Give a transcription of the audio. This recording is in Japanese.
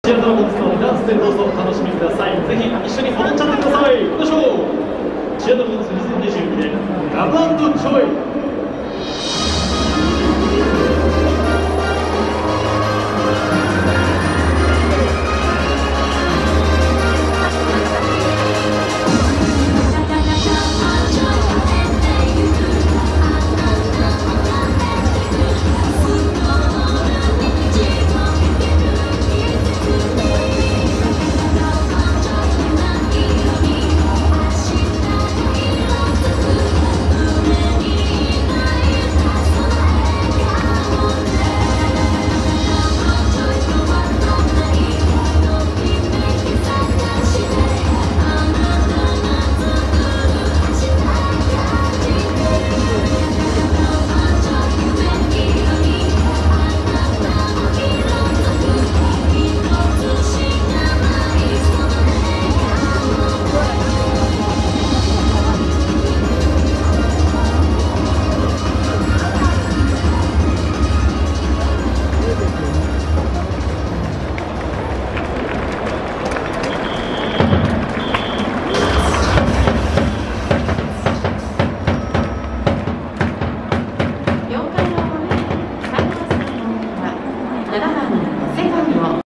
チアドラゴンズのダンスでどうぞお楽しみください。ぜひ一緒に踊っちゃってください。行きましょう。チアドラゴンズ2022年ラブ&ジョイ。